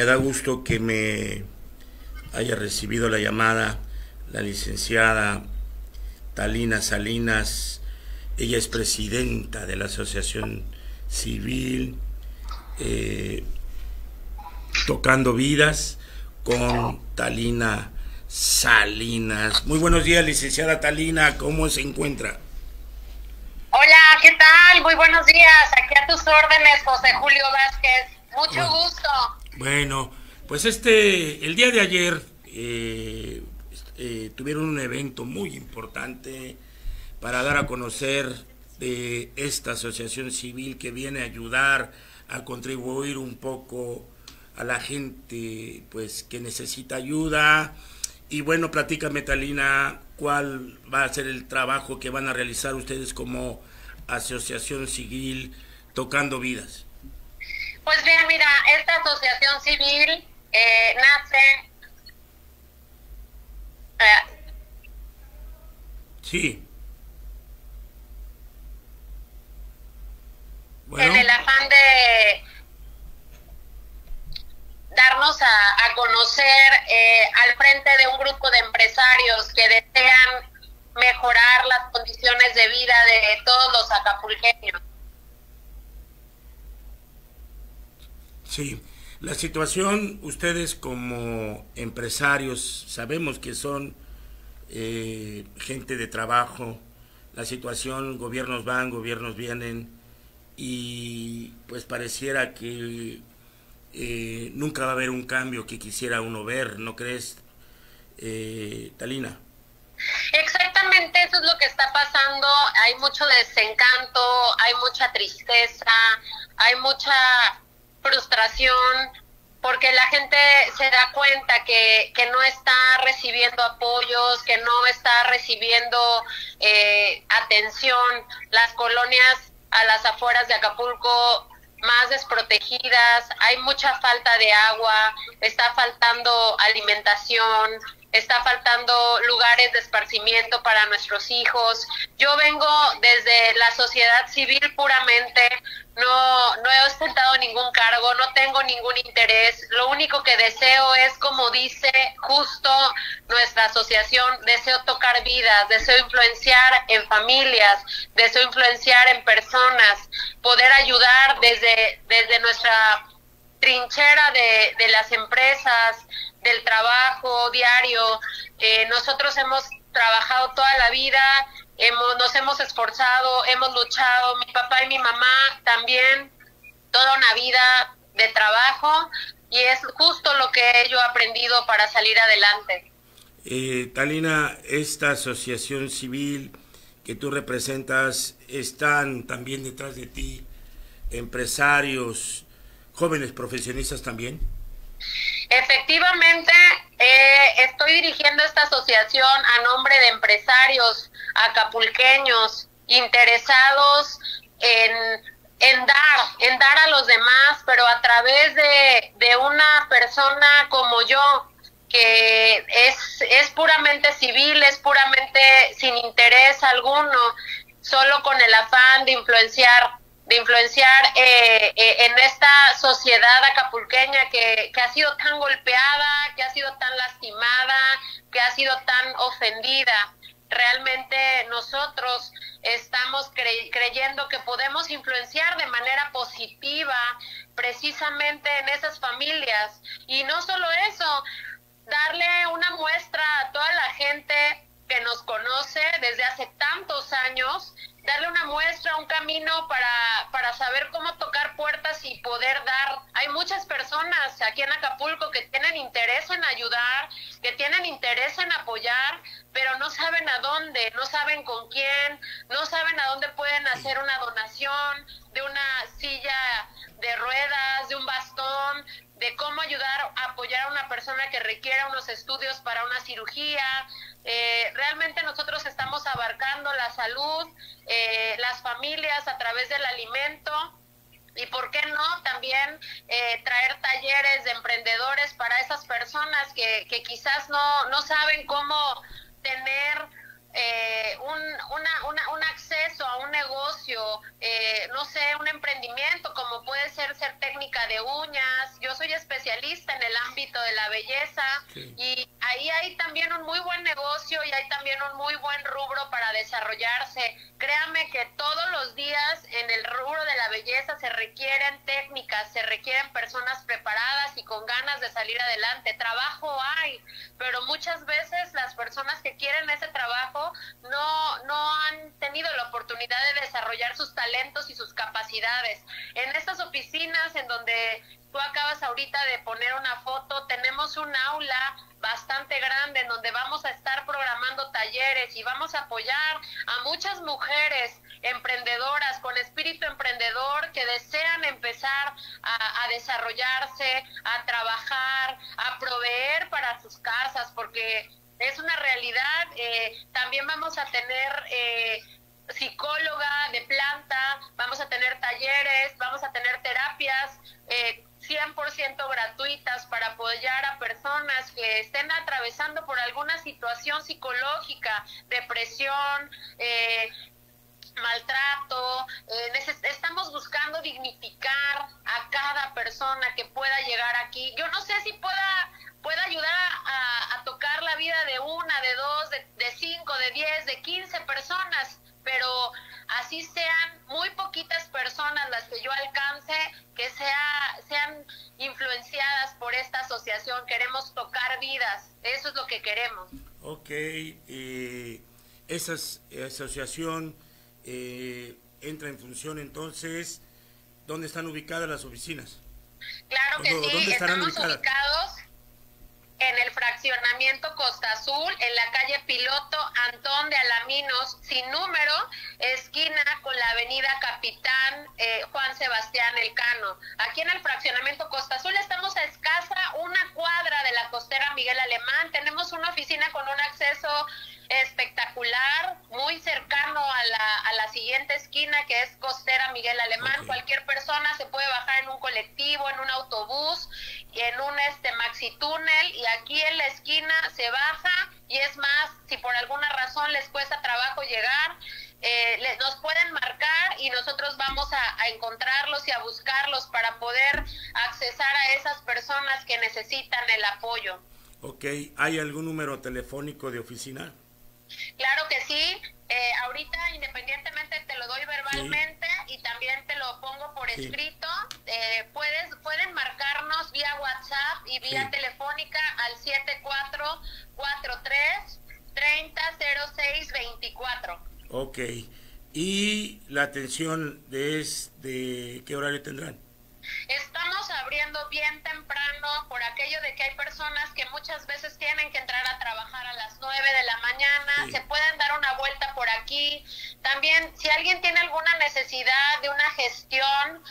Me da gusto que me haya recibido la llamada la licenciada Talina Salinas. Ella es presidenta de la Asociación Civil Tocando Vidas con Talina Salinas. Muy buenos días, licenciada Talina, ¿cómo se encuentra? Hola, ¿qué tal? Muy buenos días. Aquí a tus órdenes, José Julio Vázquez. Mucho Bueno, gusto. bueno, pues el día de ayer tuvieron un evento muy importante para dar a conocer de esta asociación civil que viene a ayudar a contribuir un poco a la gente pues que necesita ayuda. Y bueno, platícame, Talina, cuál va a ser el trabajo que van a realizar ustedes como asociación civil Tocando Vidas. Pues bien, mira, esta asociación civil nace eh, Sí, en bueno, el afán de darnos a conocer al frente de un grupo de empresarios que desean mejorar las condiciones de vida de todos los acapulqueños. sí. La situación, ustedes como empresarios, sabemos que son gente de trabajo, la situación, gobiernos van, gobiernos vienen, y pues pareciera que nunca va a haber un cambio que quisiera uno ver, ¿no crees, Talina? Exactamente, eso es lo que está pasando. Hay mucho desencanto, hay mucha tristeza, hay mucha frustración, porque la gente se da cuenta que no está recibiendo apoyos, que no está recibiendo atención. Las colonias a las afueras de Acapulco más desprotegidas, hay mucha falta de agua, está faltando alimentación, está faltando lugares de esparcimiento para nuestros hijos. Yo vengo desde la sociedad civil puramente, no he ostentado ningún cargo, no tengo ningún interés. Lo único que deseo es, como dice justo nuestra asociación, deseo tocar vidas, deseo influenciar en familias, deseo influenciar en personas, poder ayudar desde nuestra trinchera de las empresas, del trabajo diario. Nosotros hemos trabajado toda la vida, nos hemos esforzado, hemos luchado, mi papá y mi mamá también, toda una vida de trabajo, y es justo lo que yo he aprendido para salir adelante. Talina, esta asociación civil que tú representas, están también detrás de ti empresarios, jóvenes profesionistas también. Efectivamente, estoy dirigiendo esta asociación a nombre de empresarios acapulqueños interesados en dar a los demás, pero a través de una persona como yo, que es puramente civil, es puramente sin interés alguno, solo con el afán de influenciar en esta sociedad acapulqueña que ha sido tan golpeada, que ha sido tan lastimada, que ha sido tan ofendida. Realmente nosotros estamos creyendo que podemos influenciar de manera positiva precisamente en esas familias. Y no solo eso, darle una muestra a toda la gente que nos conoce desde hace tantos años, darle una muestra, un camino para saber cómo tocar puertas y poder dar. Hay muchas personas aquí en Acapulco que tienen interés en ayudar, que tienen interés en apoyar, pero no saben a dónde, no saben con quién, no saben a dónde pueden hacer una donación de una silla de ruedas, de un bastón, de cómo ayudar a apoyar a una persona que requiera unos estudios para una cirugía. Realmente nosotros estamos abarcando la salud, las familias a través del alimento, y por qué no también traer talleres de emprendedores para esas personas que quizás no saben cómo tener un acceso a un negocio, no sé, un emprendimiento como puede ser tecnología técnica de uñas, yo soy especialista en el ámbito de la belleza, Sí. y ahí hay también un muy buen negocio y hay también un muy buen rubro para desarrollarse. Créame que todos los días en el rubro de la belleza se requieren técnicas, se requieren personas preparadas y con ganas de salir adelante. Trabajo hay, pero muchas veces las personas que quieren ese trabajo no han tenido la oportunidad de desarrollar sus talentos y sus capacidades. En estas oficinas en donde tú acabas ahorita de poner una foto, tenemos un aula bastante grande en donde vamos a estar programando talleres y vamos a apoyar a muchas mujeres emprendedoras con espíritu emprendedor que desean empezar a desarrollarse, a trabajar, a proveer para sus casas, porque es una realidad. También vamos a tener psicóloga de planta, vamos a tener talleres, vamos a tener terapias 100% gratuitas para apoyar a personas que estén atravesando por alguna situación psicológica, depresión, maltrato. Estamos buscando dignificar a cada persona que pueda llegar aquí. Yo no sé si pueda ayudar a tocar la vida de una, de dos, de 5, de 10, de 15 personas, pero así sean muy poquitas personas las que yo alcance, que sean influenciadas por esta asociación. Queremos tocar vidas, eso es lo que queremos. Ok, esa asociación entra en función entonces. ¿Dónde están ubicadas las oficinas? Claro que sí, estamos ubicados en el fraccionamiento Costa Azul, en la calle Piloto Antón de Alaminos, sin número, esquina con la avenida Capitán Juan Sebastián Elcano. Aquí en el fraccionamiento Costa Azul estamos a escasa una cuadra de la costera Miguel Alemán. Tenemos una oficina con un acceso espectacular, muy cercano a la siguiente esquina, que es costera Miguel Alemán. Okay. Cualquier persona se puede bajar en un colectivo, en un autobús, en un maxi túnel, y aquí en la esquina se baja. Y es más, si por alguna razón les cuesta trabajo llegar, nos pueden marcar y nosotros vamos a encontrarlos y a buscarlos para poder accesar a esas personas que necesitan el apoyo. Ok, ¿hay algún número telefónico de oficina? Claro que sí. Ahorita independientemente te lo doy verbalmente, sí, y también te lo pongo por sí, escrito. Pueden marcarnos vía WhatsApp y vía sí, telefónica al 7443-300624. Ok. ¿Y la atención de qué horario tendrán? Estamos abriendo bien temprano por aquello de que hay personas que muchas veces tienen que entrar a trabajar a las 9 de la mañana, sí, se pueden dar una vuelta por aquí. También, si alguien tiene alguna necesidad de una gestión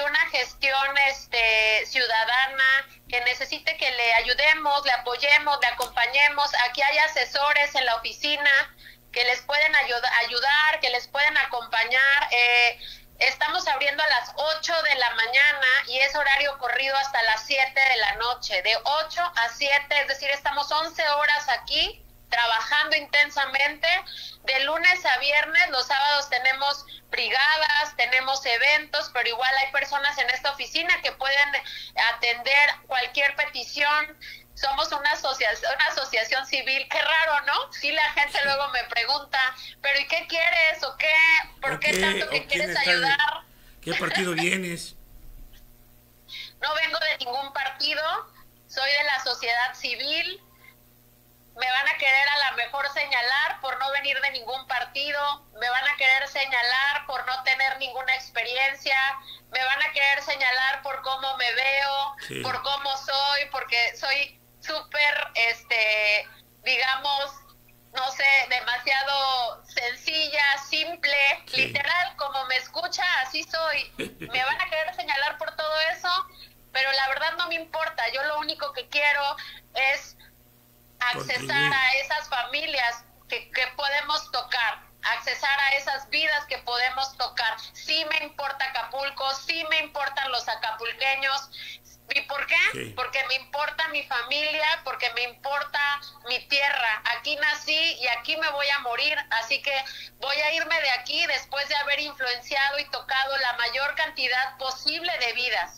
ciudadana, que necesite que le ayudemos, le apoyemos, le acompañemos, aquí hay asesores en la oficina que les pueden ayudar, que les pueden acompañar. Estamos abriendo a las 8 de la mañana y es horario corrido hasta las 7 de la noche, de 8 a 7, es decir, estamos 11 horas aquí trabajando intensamente, de lunes a viernes. Los sábados tenemos brigadas, tenemos eventos, pero igual hay personas en esta oficina que pueden atender cualquier petición. Somos una asociación civil. Qué raro, ¿no? Sí, la gente sí, luego me pregunta, pero ¿y qué quieres? ¿O qué? ¿Por qué tanto que quieres ayudar? ¿Qué partido vienes? No vengo de ningún partido, soy de la sociedad civil. Me van a querer a lo mejor señalar por no venir de ningún partido, me van a querer señalar por no tener ninguna experiencia, me van a querer señalar por cómo me veo, sí, por cómo soy, porque soy súper, digamos, no sé, demasiado sencilla, simple, sí, literal, como me escucha, así soy. Me van a querer señalar por todo eso, pero la verdad no me importa. Yo lo único que quiero es accesar a esas familias que podemos tocar, accesar a esas vidas que podemos tocar. Sí me importa Acapulco, sí me importan los acapulqueños. ¿Y por qué? Sí. Porque me importa mi familia, porque me importa mi tierra. Aquí nací y aquí me voy a morir, así que voy a irme de aquí después de haber influenciado y tocado la mayor cantidad posible de vidas.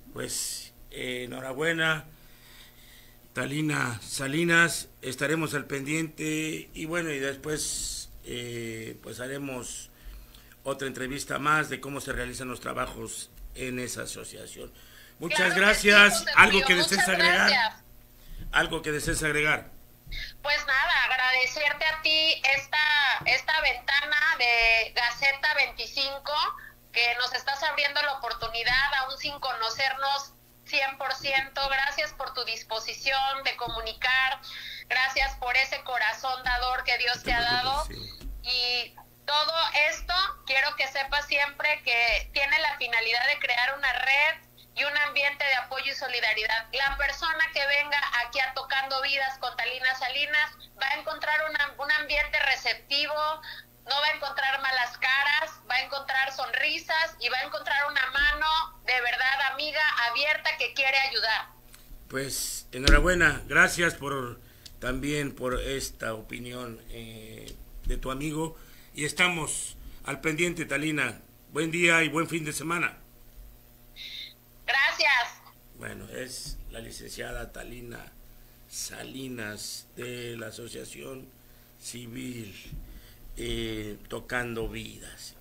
Pues enhorabuena, Talina Salinas, estaremos al pendiente y bueno, y después pues haremos otra entrevista más de cómo se realizan los trabajos en esa asociación. Muchas Claro gracias. sí, José ¿Algo Julio, que desees muchas agregar? gracias. ¿Algo que desees agregar? Pues nada, agradecerte a ti esta ventana de Gaceta 25, que nos estás abriendo la oportunidad, aún sin conocernos 100%. Gracias por tu disposición de comunicar, gracias por ese corazón dador que Dios te ha dado. Y todo esto, quiero que sepas siempre que tiene la finalidad de crear una red y un ambiente de apoyo y solidaridad. La persona que venga aquí a Tocando Vidas con Talina Salinas va a encontrar un ambiente receptivo, no va a encontrar malas caras, va a encontrar sonrisas y va a encontrar una mano de verdad amiga, abierta, que quiere ayudar. Pues enhorabuena, gracias también por esta opinión de tu amigo y estamos al pendiente, Talina. Buen día y buen fin de semana. Gracias. Bueno, es la licenciada Talina Salinas de la Asociación Civil Tocando Vidas.